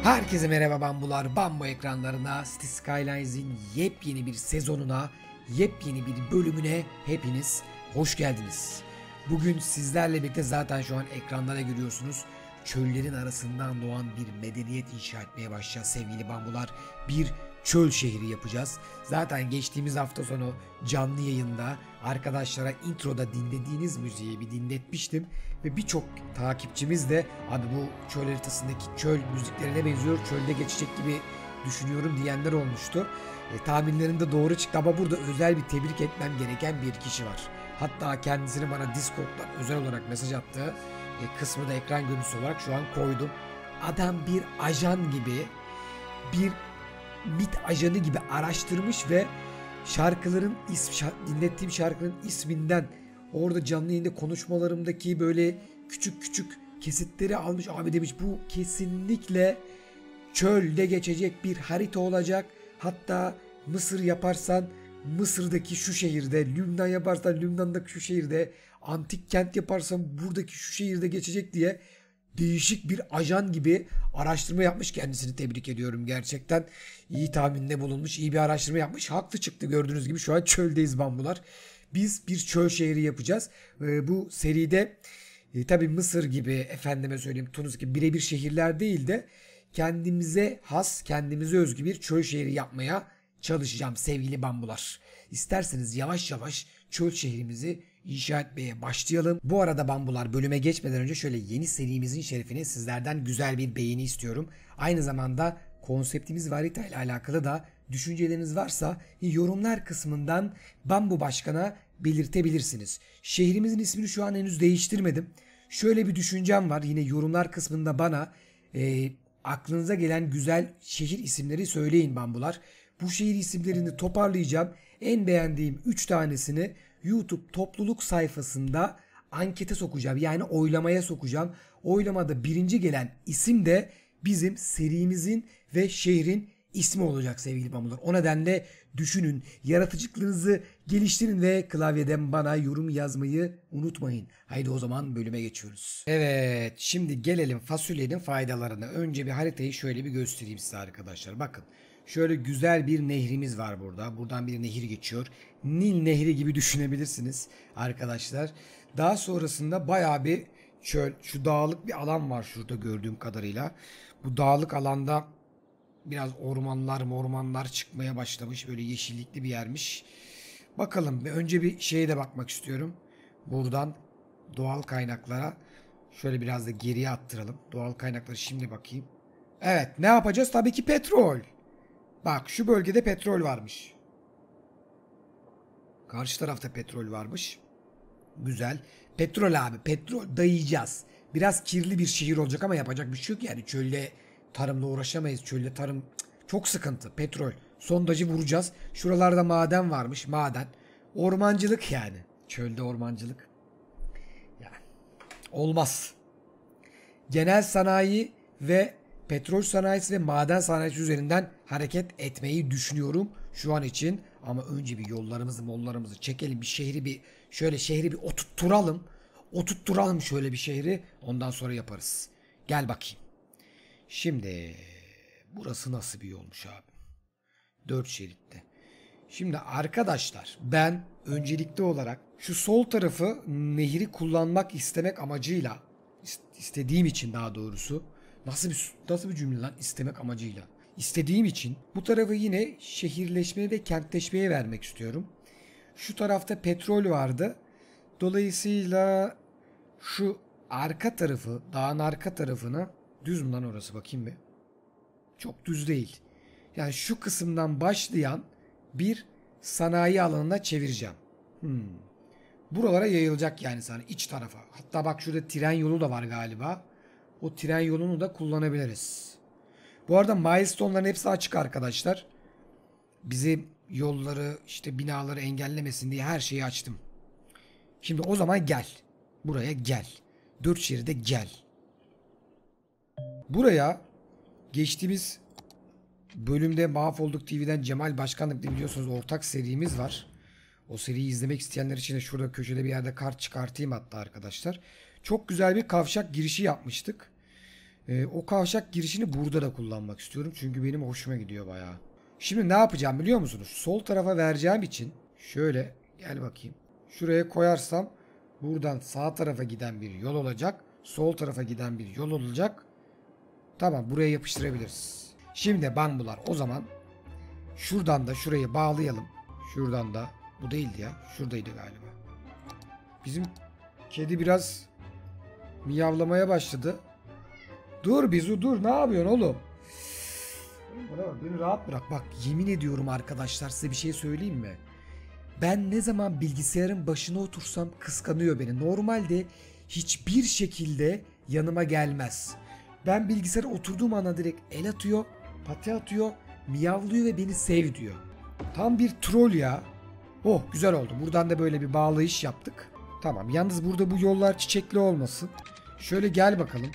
Herkese merhaba bambular, bambu ekranlarına, City Skylines'in yepyeni bir sezonuna, yepyeni bir bölümüne hepiniz hoş geldiniz. Bugün sizlerle birlikte zaten şu an ekranlara görüyorsunuz. Çöllerin arasından doğan bir medeniyet inşa etmeye başlayacağız sevgili bambular. Bir çöl şehri yapacağız. Zaten geçtiğimiz hafta sonu canlı yayında arkadaşlara introda dinlediğiniz müziği bir dinletmiştim. Ve birçok takipçimiz de abi bu çöl haritasındaki çöl müziklerine benziyor, çölde geçecek gibi düşünüyorum diyenler olmuştu. Tahminlerim de doğru çıktı ama burada özel bir tebrik etmem gereken bir kişi var. Hatta kendisini bana Discord'dan özel olarak mesaj attığı kısmı da ekran görüntüsü olarak şu an koydum. Adam bir ajan gibi, bir MİT ajanı gibi araştırmış ve dinlettiğim şarkının isminden orada canlı yayında konuşmalarımdaki böyle küçük küçük kesitleri almış. Abi demiş bu kesinlikle çölde geçecek bir harita olacak. Hatta Mısır yaparsan Mısır'daki şu şehirde, Lübnan yaparsan Lübnan'daki şu şehirde, antik kent yaparsan buradaki şu şehirde geçecek diye değişik bir ajan gibi araştırma yapmış. Kendisini tebrik ediyorum. Gerçekten iyi tahminde bulunmuş, iyi bir araştırma yapmış. Haklı çıktı, gördüğünüz gibi şu an çöldeyiz bambular. Biz bir çöl şehri yapacağız. Bu seride tabii Mısır gibi, efendime söyleyeyim Tunus gibi birebir şehirler değil de kendimize has, kendimize özgü bir çöl şehri yapmaya çalışacağım sevgili bambular. İsterseniz yavaş yavaş çöl şehrimizi inşa etmeye başlayalım. Bu arada bambular, bölüme geçmeden önce şöyle yeni serimizin şerefine sizlerden güzel bir beğeni istiyorum. Aynı zamanda konseptimiz ve harita ile alakalı da düşünceleriniz varsa yorumlar kısmından Bambu Başkan'a belirtebilirsiniz. Şehrimizin ismini şu an henüz değiştirmedim. Şöyle bir düşüncem var. Yine yorumlar kısmında bana aklınıza gelen güzel şehir isimleri söyleyin bambular. Bu şehir isimlerini toparlayacağım. En beğendiğim 3 tanesini YouTube topluluk sayfasında ankete sokacağım. Yani oylamaya sokacağım. Oylamada birinci gelen isim de bizim serimizin ve şehrin ismi olacak sevgili bambular. O nedenle düşünün, yaratıcılığınızı geliştirin ve klavyeden bana yorum yazmayı unutmayın. Haydi o zaman bölüme geçiyoruz. Evet, şimdi gelelim fasulyenin faydalarına. Önce bir haritayı şöyle bir göstereyim size arkadaşlar. Bakın. Şöyle güzel bir nehrimiz var burada. Buradan bir nehir geçiyor. Nil Nehri gibi düşünebilirsiniz arkadaşlar. Daha sonrasında bayağı bir çöl, şu dağlık bir alan var şurada gördüğüm kadarıyla. Bu dağlık alanda biraz ormanlar çıkmaya başlamış. Böyle yeşillikli bir yermiş. Bakalım önce bir şeye de bakmak istiyorum. Buradan doğal kaynaklara şöyle biraz da geriye attıralım. Doğal kaynakları şimdi bakayım. Evet, ne yapacağız? Tabii ki petrol. Bak şu bölgede petrol varmış. Karşı tarafta petrol varmış. Güzel. Petrol abi. Petrol dayayacağız. Biraz kirli bir şehir olacak ama yapacak bir şey yok. Yani çölde tarımla uğraşamayız. Çölde tarım çok sıkıntı. Petrol. Sondajı vuracağız. Şuralarda maden varmış. Maden. Ormancılık yani. Çölde ormancılık. Yani olmaz. Genel sanayi ve petrol sanayisi ve maden sanayisi üzerinden hareket etmeyi düşünüyorum şu an için. Ama önce bir yollarımızı çekelim. Bir şehri şehri bir oturtturalım. Oturtturalım şöyle bir şehri. Ondan sonra yaparız. Gel bakayım. Şimdi burası nasıl bir yolmuş abi? 4 şeritte. Şimdi arkadaşlar ben öncelikli olarak şu sol tarafı nehri kullanmak istediğim için daha doğrusu. Nasıl bir cümle lan, istemek amacıyla. İstediğim için bu tarafı yine şehirleşmeye ve kentleşmeye vermek istiyorum. Şu tarafta petrol vardı. Dolayısıyla şu arka tarafı, dağın arka tarafını, düz mü lan orası bakayım bir. Çok düz değil. Yani şu kısımdan başlayan bir sanayi alanına çevireceğim. Buralara yayılacak yani sana iç tarafa. Hatta bak şurada tren yolu da var galiba. O tren yolunu da kullanabiliriz. Bu arada milestone'ların hepsi açık arkadaşlar. Bizim yolları işte binaları engellemesin diye her şeyi açtım. Şimdi o zaman gel. Buraya gel. 4 şeride gel. Buraya geçtiğimiz bölümde Mahvolduk TV'den Cemal Başkanlık'ta biliyorsunuz ortak serimiz var. O seriyi izlemek isteyenler için de şurada köşede bir yerde kart çıkartayım hatta arkadaşlar. Çok güzel bir kavşak girişi yapmıştık. O kavşak girişini burada da kullanmak istiyorum. Çünkü benim hoşuma gidiyor bayağı. Şimdi ne yapacağım biliyor musunuz? Sol tarafa vereceğim için şöyle gel bakayım. Şuraya koyarsam buradan sağ tarafa giden bir yol olacak. Sol tarafa giden bir yol olacak. Tamam, buraya yapıştırabiliriz. Şimdi bambular o zaman şuradan da şurayı bağlayalım. Şuradan da bu değildi ya. Şuradaydı galiba. Bizim kedi biraz miyavlamaya başladı. Dur Bizu dur, ne yapıyorsun oğlum? Beni rahat bırak. Bak yemin ediyorum arkadaşlar, size bir şey söyleyeyim mi? Ben ne zaman bilgisayarın başına otursam kıskanıyor beni. Normalde hiçbir şekilde yanıma gelmez. Ben bilgisayara oturduğum ana direkt el atıyor, pati atıyor, miyavlıyor ve beni sev diyor. Tam bir troll ya. Oh güzel oldu. Buradan da böyle bir bağlayış yaptık. Tamam, yalnız burada bu yollar çiçekli olmasın. Şöyle gel bakalım.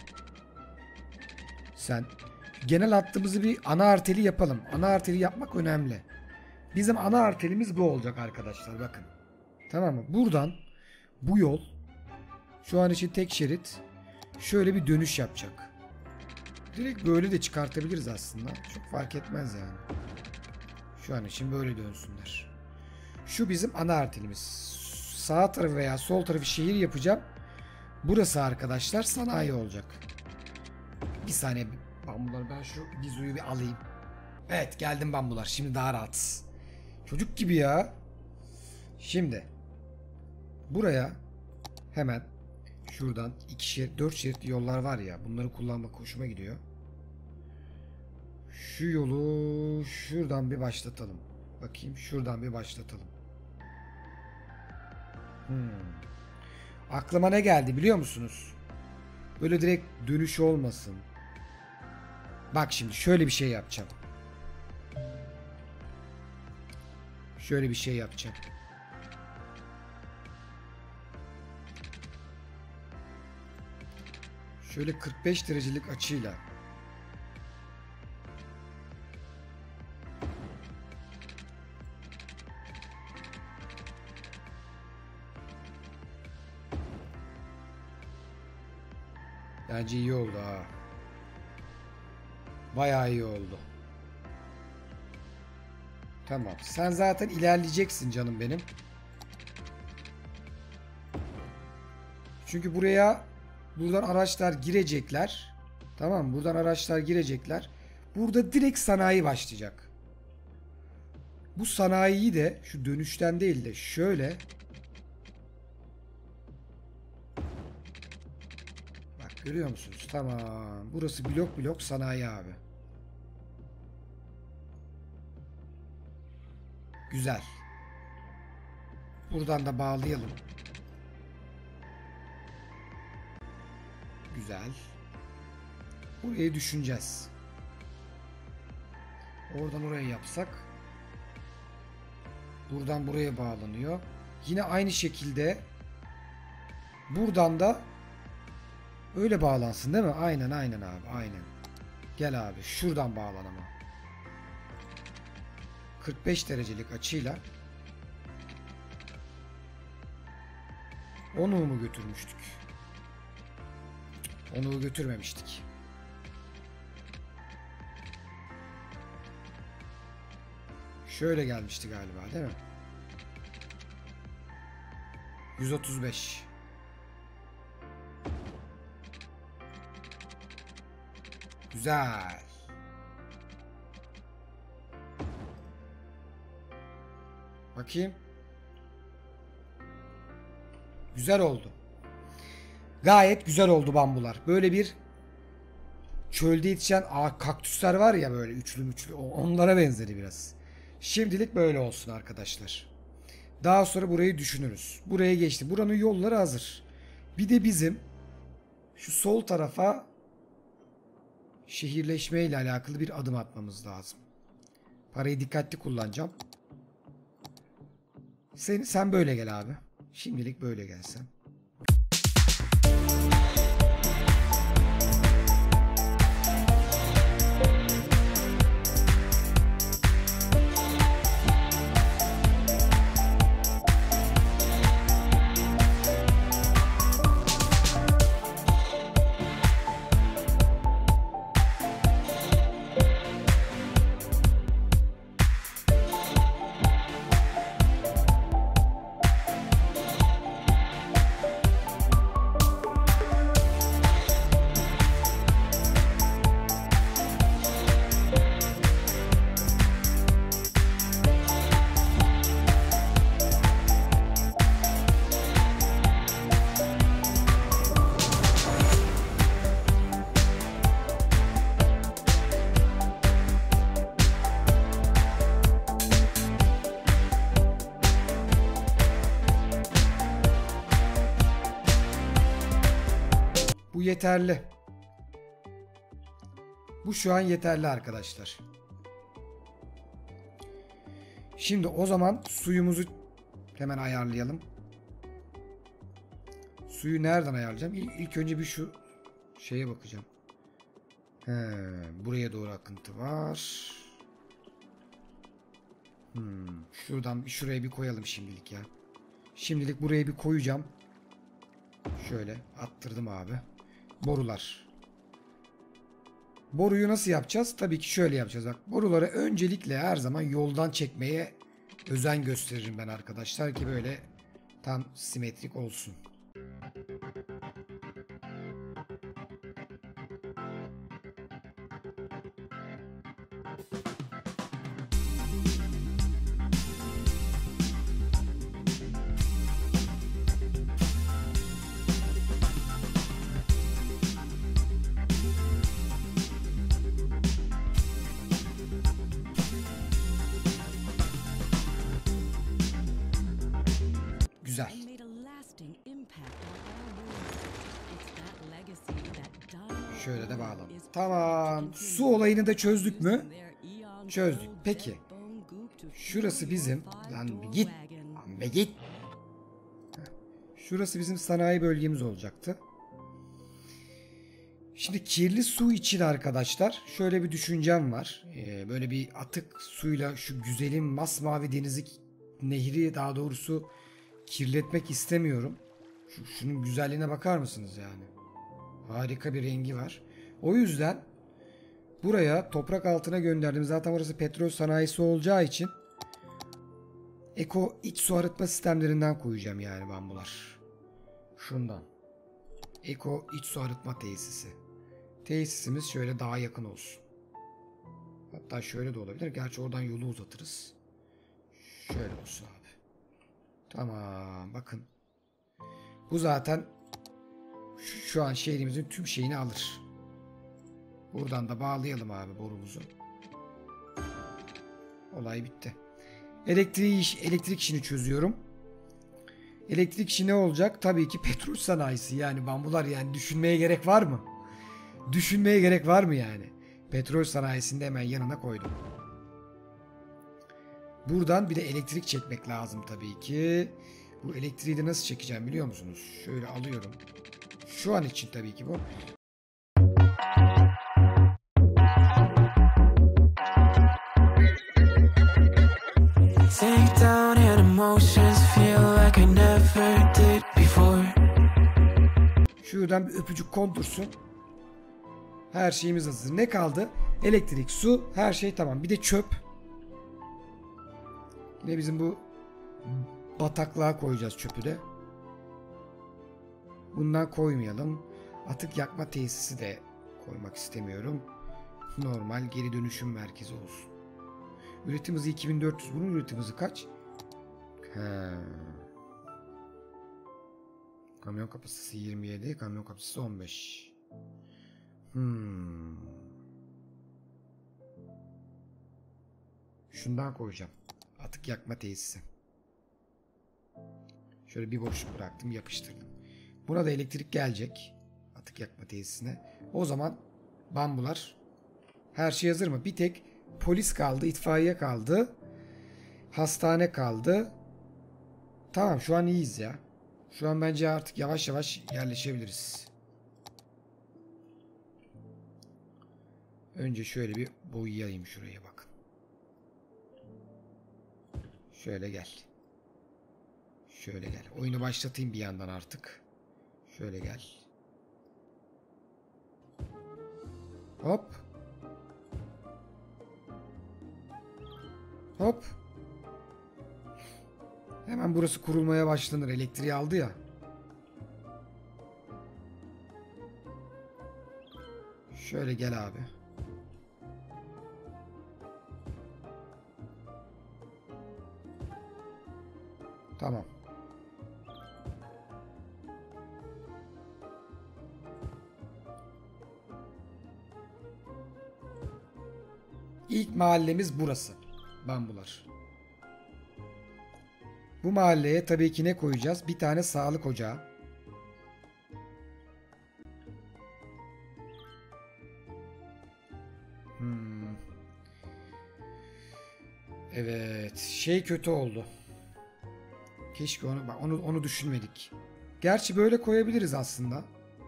Sen. Genel hattımızı bir ana arteri yapalım. Ana arteri yapmak önemli. Bizim ana arterimiz bu olacak arkadaşlar, bakın. Tamam mı? Buradan bu yol şu an için tek şerit şöyle bir dönüş yapacak. Direkt böyle de çıkartabiliriz aslında. Çok fark etmez yani. Şu an için böyle dönsünler. Şu bizim ana arterimiz. Sağ tarafı veya sol tarafı şehir yapacağım. Burası arkadaşlar sanayi olacak. Bir saniye bambular, ben şu Bizu'yu bir alayım. Evet geldim bambular. Şimdi daha rahat. Çocuk gibi ya. Şimdi buraya hemen şuradan 2 şerit 4 şeritli yollar var ya, bunları kullanmak hoşuma gidiyor. Şu yolu şuradan bir başlatalım. Bakayım şuradan bir başlatalım. Aklıma ne geldi biliyor musunuz? Böyle direkt dönüş olmasın. Bak şimdi şöyle bir şey yapacağım. Şöyle bir şey yapacağım. Şöyle 45 derecelik açıyla. Bence iyi oldu ha. Bayağı iyi oldu. Tamam. Sen zaten ilerleyeceksin canım benim. Çünkü buradan araçlar girecekler. Tamam mı? Buradan araçlar girecekler. Burada direkt sanayi başlayacak. Bu sanayiyi de şu dönüşten değil de şöyle. Bak görüyor musunuz? Tamam. Burası blok blok sanayi abi. Güzel. Buradan da bağlayalım. Güzel. Burayı düşüneceğiz. Oradan oraya yapsak. Buradan buraya bağlanıyor. Yine aynı şekilde buradan da öyle bağlansın değil mi? Aynen aynen abi aynen. Gel abi şuradan bağlan ama. 45 derecelik açıyla. Onu mu götürmüştük? Onu götürmemiştik. Şöyle gelmişti galiba değil mi? 135. Güzel. Bakayım. Güzel oldu. Gayet güzel oldu bambular. Böyle bir çölde yetişen kaktüsler var ya, böyle üçlü onlara benzedi biraz. Şimdilik böyle olsun arkadaşlar. Daha sonra burayı düşünürüz. Buraya geçti. Buranın yolları hazır. Bir de bizim şu sol tarafa şehirleşme ile alakalı bir adım atmamız lazım. Parayı dikkatli kullanacağım. Sen böyle gel abi. Şimdilik böyle gelsen. yeterli. Bu şu an yeterli arkadaşlar. Şimdi o zaman suyumuzu hemen ayarlayalım. Suyu nereden ayarlayacağım? İlk önce bir şu şeye bakacağım. Buraya doğru akıntı var. Şuradan şuraya bir koyalım şimdilik ya. Şimdilik buraya bir koyacağım. Şöyle attırdım abi. Borular. Boruyu nasıl yapacağız? Tabii ki şöyle yapacağız. Bak, boruları öncelikle her zaman yoldan çekmeye özen gösteririm ben arkadaşlar ki böyle tam simetrik olsun. Güzel. Şöyle de bağlayalım. Tamam. Su olayını da çözdük mü? Çözdük. Peki. Şurası bizim. Lan bir git. Lan bir git. Şurası bizim sanayi bölgemiz olacaktı. Şimdi kirli su için arkadaşlar şöyle bir düşüncem var. Böyle bir atık suyla şu güzelim masmavi denizi, nehri daha doğrusu kirletmek istemiyorum. Şunun güzelliğine bakar mısınız yani? Harika bir rengi var. O yüzden buraya toprak altına gönderdim. Zaten orası petrol sanayisi olacağı için eko iç su arıtma sistemlerinden koyacağım yani bambular. Şundan. Eko iç su arıtma tesisi. Tesisimiz şöyle daha yakın olsun. Hatta şöyle de olabilir. Gerçi oradan yolu uzatırız. Şöyle olsun abi. Tamam bakın. Bu zaten şu an şehrimizin tüm şeyini alır. Buradan da bağlayalım abi borumuzu. Olay bitti. Elektrik işini çözüyorum. Elektrik işi ne olacak? Tabii ki petrol sanayisi yani bambular yani düşünmeye gerek var mı? Düşünmeye gerek var mı yani? Petrol sanayisinde hemen yanına koydum. Buradan bir de elektrik çekmek lazım tabii ki. Bu elektriği de nasıl çekeceğim biliyor musunuz? Şöyle alıyorum. Şu an için tabii ki bu. Şuradan bir öpücük kondursun. Her şeyimiz hazır. Ne kaldı? Elektrik, su, her şey tamam. Bir de çöp. Yine bizim bu bataklığa koyacağız çöpü de. Bundan koymayalım. Atık yakma tesisi de koymak istemiyorum. Normal geri dönüşüm merkezi olsun. Üretim hızı 2400. Bunun üretim hızı kaç? Kamyon kapasitesi 27. Kamyon kapasitesi 15. Şundan koyacağım. Atık yakma tesisi. Şöyle bir boşluk bıraktım, yapıştırdım. Buna da elektrik gelecek. Atık yakma tesisine. O zaman bambular. Her şey hazır mı? Bir tek polis kaldı, itfaiye kaldı. Hastane kaldı. Tamam şu an iyiyiz ya. Şu an bence artık yavaş yavaş yerleşebiliriz. Önce şöyle bir boyayayım şuraya bakın. Şöyle gel. Şöyle gel. Oyunu başlatayım bir yandan artık. Şöyle gel. Hop. Hop. Hemen burası kurulmaya başlanır. Elektriği aldı ya. Şöyle gel abi. Tamam. İlk mahallemiz burası. Bambular. Bu mahalleye tabii ki ne koyacağız? Bir tane sağlık ocağı. Evet, şey kötü oldu. Keşke onu düşünmedik. Gerçi böyle koyabiliriz aslında.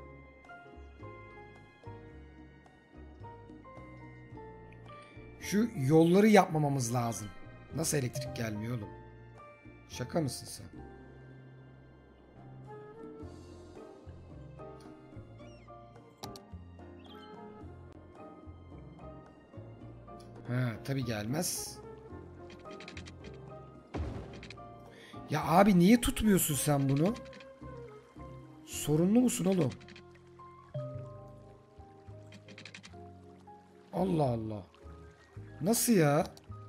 Şu yolları yapmamamız lazım. Nasıl elektrik gelmiyor oğlum? Şaka mısın sen? Ha, tabii gelmez. Ya abi niye tutmuyorsun sen bunu? Sorunlu musun oğlum? Allah Allah. Nasıl ya?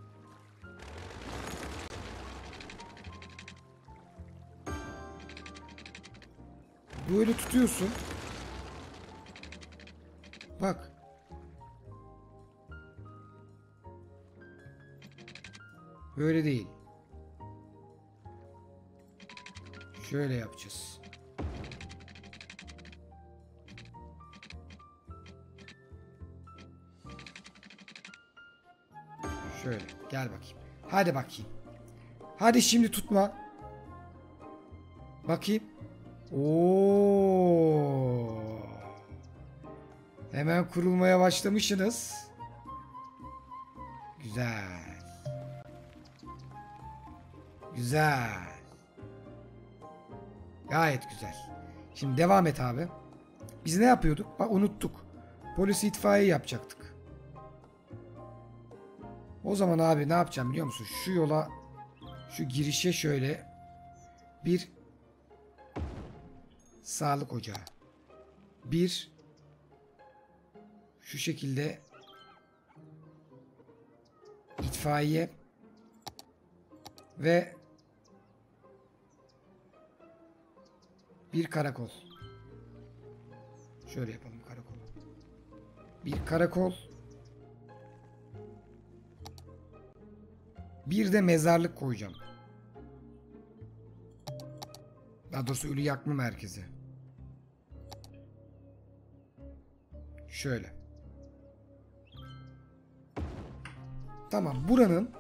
Böyle tutuyorsun. Bak. Böyle değil. Şöyle yapacağız. Şöyle. Gel bakayım. Hadi bakayım. Hadi şimdi tutma. Bakayım. Oo. Hemen kurulmaya başlamışsınız. Güzel. Güzel. Gayet güzel. Şimdi devam et abi. Biz ne yapıyorduk? Bak unuttuk. Polis itfaiye yapacaktık. O zaman abi ne yapacağım biliyor musun? Şu yola, şu girişe şöyle bir sağlık ocağı. Bir şu şekilde itfaiye ve bir karakol. Şöyle yapalım karakol. Bir karakol. Bir de mezarlık koyacağım. Daha doğrusu ölü yakma merkezi. Şöyle. Tamam, buranın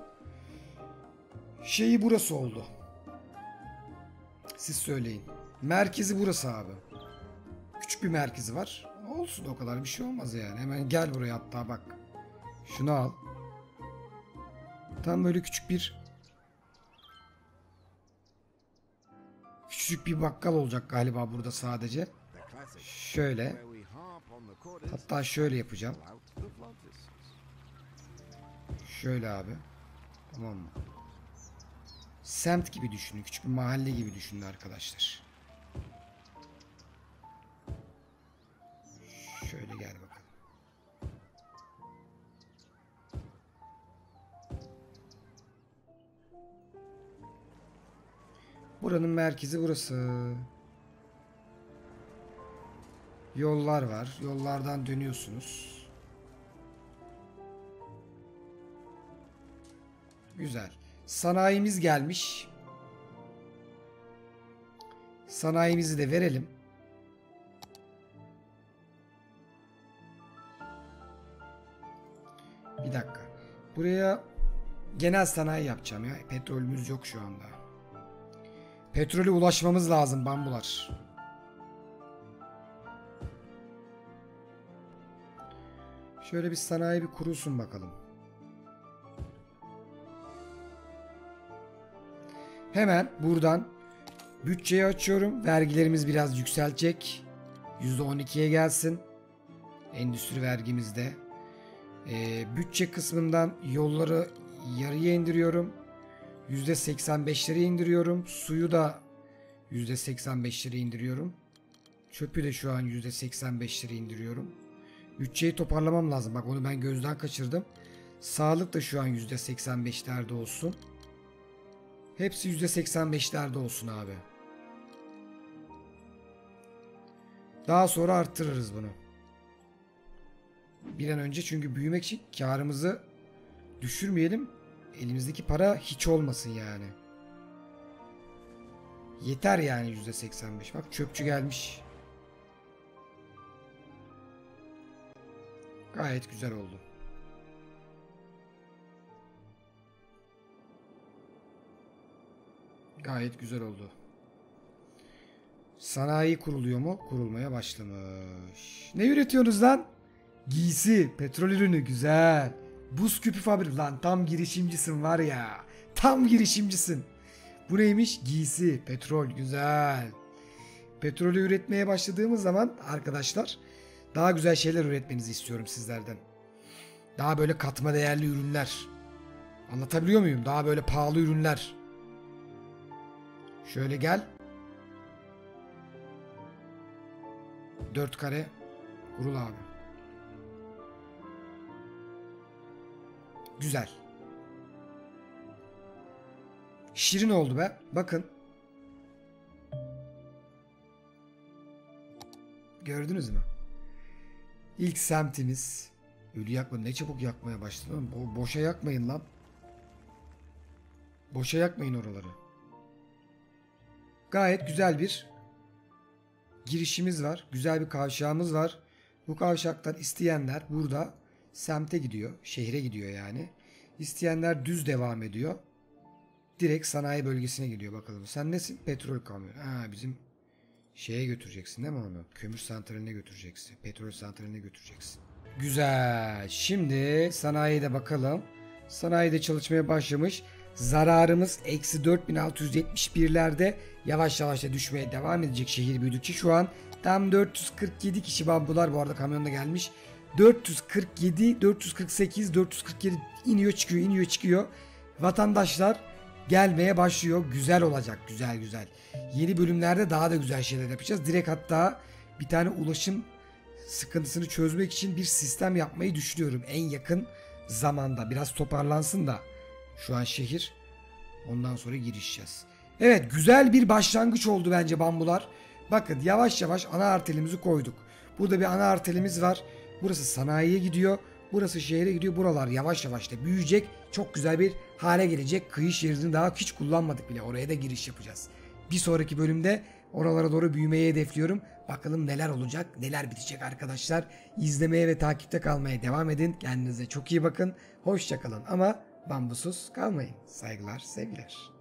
şeyi burası oldu. Siz söyleyin. Merkezi burası abi. Küçük bir merkezi var. Olsun, o kadar bir şey olmaz yani. Hemen gel buraya, hatta bak. Şunu al. Tam böyle küçücük bir bakkal olacak galiba burada sadece. Şöyle. Hatta şöyle yapacağım. Şöyle abi. Tamam mı? Semt gibi düşünün. Küçük bir mahalle gibi düşünün arkadaşlar. Şöyle gel bakalım. Buranın merkezi burası. Yollar var. Yollardan dönüyorsunuz. Güzel. Sanayimiz gelmiş. Sanayimizi de verelim. Bir dakika. Buraya genel sanayi yapacağım ya. Petrolümüz yok şu anda. Petrole ulaşmamız lazım bambular. Şöyle bir sanayi bir kurulsun bakalım. Hemen buradan bütçeyi açıyorum. Vergilerimiz biraz yükselecek. %12'ye gelsin. Endüstri vergimizde. Bütçe kısmından yolları yarıya indiriyorum. %85'lere indiriyorum. Suyu da %85'lere indiriyorum. Çöpü de şu an %85'lere indiriyorum. Bütçeyi toparlamam lazım. Bak onu ben gözden kaçırdım. Sağlık da şu an %85'lerde olsun. Hepsi %85'lerde olsun abi. Daha sonra arttırırız bunu. Bir an önce, çünkü büyümek için karımızı düşürmeyelim. Elimizdeki para hiç olmasın yani. Yeter yani %85. Bak çöpçü gelmiş. Gayet güzel oldu. Gayet güzel oldu. Sanayi kuruluyor mu? Kurulmaya başlamış. Ne üretiyorsunuz lan? Giysi, petrol ürünü güzel. Buz küpü fabrik lan, tam girişimcisin var ya. Tam girişimcisin. Bu neymiş? Giysi, petrol güzel. Petrolü üretmeye başladığımız zaman arkadaşlar daha güzel şeyler üretmenizi istiyorum sizlerden. Daha böyle katma değerli ürünler. Anlatabiliyor muyum? Daha böyle pahalı ürünler. Şöyle gel. 4 kare. Kurul abi. Güzel. Şirin oldu be. Bakın. Gördünüz mü? İlk semtimiz. Ölü yakma. Ne çabuk yakmaya başladı. Boşa yakmayın lan. Boşa yakmayın oraları. Gayet güzel bir girişimiz var. Güzel bir kavşağımız var. Bu kavşaktan isteyenler burada semte gidiyor. Şehre gidiyor yani. İsteyenler düz devam ediyor. Direkt sanayi bölgesine gidiyor bakalım. Sen nesin? Petrol kamyonu. Ha, bizim şeye götüreceksin değil mi onu? Kömür santraline götüreceksin. Petrol santraline götüreceksin. Güzel. Şimdi sanayiye de bakalım. Sanayide çalışmaya başlamış. Zararımız eksi 4671'lerde yavaş yavaş da düşmeye devam edecek şehir büyüdükçe. Şu an tam 447 kişi bambular bu arada kamyonda gelmiş. 447, 448, 447 iniyor çıkıyor iniyor çıkıyor. Vatandaşlar gelmeye başlıyor. Güzel olacak, güzel güzel. Yeni bölümlerde daha da güzel şeyler yapacağız. Direkt hatta bir tane ulaşım sıkıntısını çözmek için bir sistem yapmayı düşünüyorum en yakın zamanda. Biraz toparlansın da şu an şehir. Ondan sonra girişeceğiz. Evet, güzel bir başlangıç oldu bence bambular. Bakın yavaş yavaş ana arterimizi koyduk. Burada bir ana arterimiz var. Burası sanayiye gidiyor. Burası şehre gidiyor. Buralar yavaş yavaş da büyüyecek. Çok güzel bir hale gelecek. Kıyı şeridini daha hiç kullanmadık bile. Oraya da giriş yapacağız. Bir sonraki bölümde oralara doğru büyümeyi hedefliyorum. Bakalım neler olacak, neler bitecek arkadaşlar. İzlemeye ve takipte kalmaya devam edin. Kendinize çok iyi bakın. Hoşça kalın ama bambusuz kalmayın. Saygılar, sevgiler.